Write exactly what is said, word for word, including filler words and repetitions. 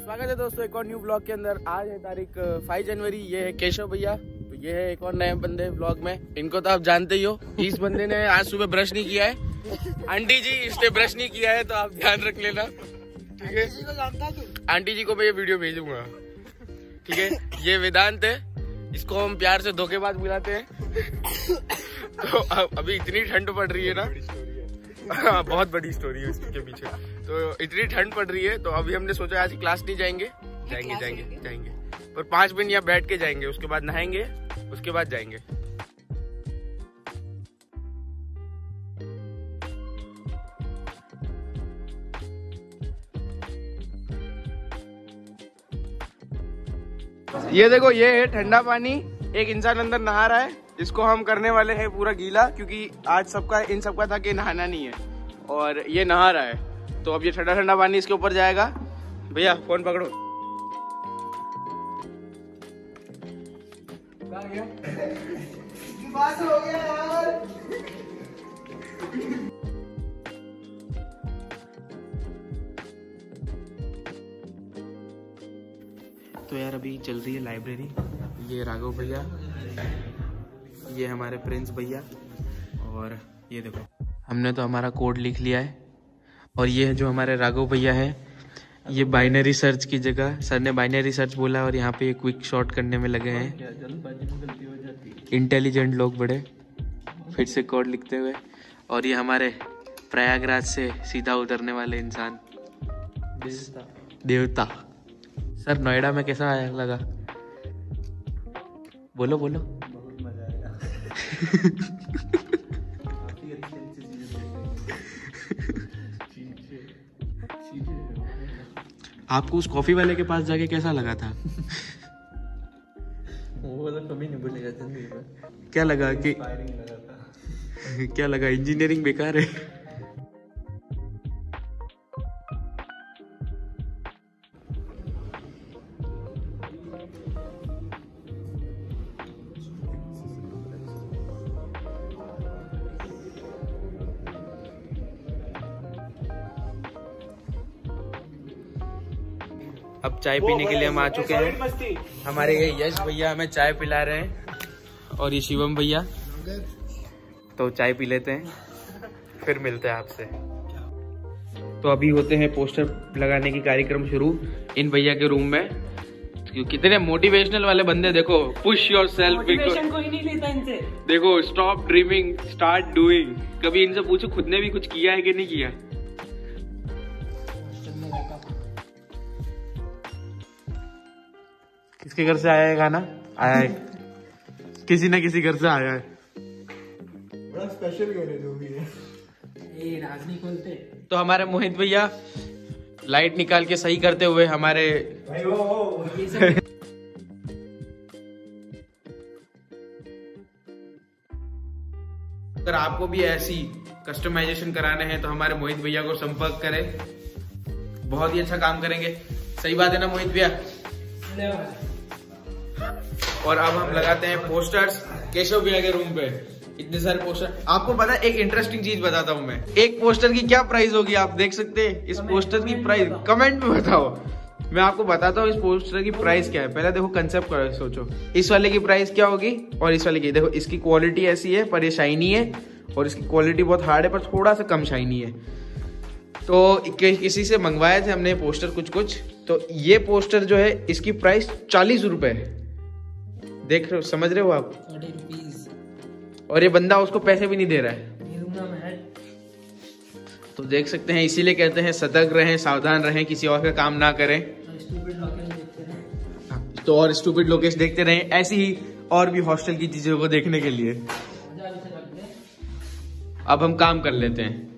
स्वागत है दोस्तों एक और न्यू ब्लॉग के अंदर। आज है तारीख पाँच जनवरी। ये है केशव भैया, तो ये है एक और नए बंदे ब्लॉग में। इनको तो आप जानते ही हो। इस बंदे ने आज सुबह ब्रश नहीं किया है। आंटी जी इसने ब्रश नहीं किया है, तो आप ध्यान रख लेना, ठीक है। आंटी जी को मैं ये वीडियो भेजूंगा, ठीक है। ये वेदांत है, इसको हम प्यार से धोखेबाज बुलाते हैं। तो अभी इतनी ठंड पड़ रही है ना, हाँ बहुत बड़ी स्टोरी है इसके पीछे। तो इतनी ठंड पड़ रही है, तो अभी हमने सोचा आज क्लास नहीं जाएंगे, जाएंगे जाएंगे जाएंगे पर पाँच मिनट यहाँ बैठ के जाएंगे, उसके बाद नहाएंगे, उसके बाद जाएंगे। ये देखो, ये है ठंडा पानी। एक इंसान अंदर नहा रहा है, जिसको हम करने वाले हैं पूरा गीला, क्योंकि आज सबका इन सबका था कि नहाना नहीं है, और ये नहा रहा है। तो अब ये ठंडा ठंडा पानी इसके ऊपर जाएगा। भैया फोन पकड़ो। हो गया यार। तो यार अभी चल रही है लाइब्रेरी। ये राघव भैया, ये हमारे प्रिंस भैया, और ये देखो हमने तो हमारा कोड लिख लिया है। और ये जो हमारे राघव भैया है, ये बाइनरी सर्च की जगह सर ने बाइनरी सर्च बोला, और यहाँ पे क्विक शॉर्ट करने में लगे हैं। इंटेलिजेंट लोग बड़े, फिर से कोड लिखते हुए। और ये हमारे प्रयागराज से सीधा उतरने वाले इंसान देवता, देवता। सर नोएडा में कैसा आया लगा? बोलो बोलो। बहुत मजा आया। आपको उस कॉफी वाले के पास जाके कैसा लगा था? वो तो कभी नहीं भूलेगा जिंदगी में। क्या लगा कि लगा था। क्या लगा इंजीनियरिंग बेकार है? अब चाय पीने के लिए हम आ चुके हैं। हमारे ये यश भैया हमें चाय पिला रहे हैं, और ये शिवम भैया। तो चाय पी लेते हैं, फिर मिलते हैं आपसे। तो अभी होते हैं पोस्टर लगाने की कार्यक्रम शुरू इन भैया के रूम में। कितने मोटिवेशनल वाले बंदे, देखो। पुश योर सेल्फ, मोटिवेशन कोई नहीं लेता इनसे। देखो, स्टॉप ड्रीमिंग स्टार्ट डूइंग। कभी इनसे पूछो खुद ने भी कुछ किया है कि नहीं किया। किसके घर से आया है गाना? आया है किसी न किसी घर से आया है। बड़ा स्पेशल घर है जो भी है। ए, राज नहीं खोलते। तो हमारे मोहित भैया लाइट निकाल के सही करते हुए हमारे भाई वो, वो। अगर आपको भी ऐसी कस्टमाइजेशन कराने हैं तो हमारे मोहित भैया को संपर्क करें, बहुत ही अच्छा काम करेंगे। सही बात है ना मोहित भैया? और अब हम लगाते हैं पोस्टर्स केशव भैया के रूम पे। इतने सारे पोस्टर। आपको पता है, एक इंटरेस्टिंग चीज बताता हूँ मैं। एक पोस्टर की क्या प्राइस होगी आप देख सकते हैं? इस पोस्टर की प्राइस कमेंट में बताओ। मैं आपको बताता हूँ इस पोस्टर की प्राइस क्या है। पहले देखो कंसेप्ट करो, सोचो इस वाले की प्राइस क्या होगी और इस वाले की। देखो इसकी क्वालिटी ऐसी है, पर ये शाइनी है, और इसकी क्वालिटी बहुत हार्ड है, पर थोड़ा सा कम शाइनी है। तो किसी से मंगवाए थे हमने पोस्टर कुछ कुछ। तो ये पोस्टर जो है, इसकी प्राइस चालीस रुपए है। देख रहे हो, समझ रहे हो आप? और ये बंदा उसको पैसे भी नहीं दे रहा है। तो देख सकते हैं, इसीलिए कहते हैं सतर्क रहें, सावधान रहें, किसी और का काम ना करें। तो और स्टूपिड लोकेश देखते रहें, ऐसी ही और भी हॉस्टल की चीजों को देखने के लिए। अब हम काम कर लेते हैं।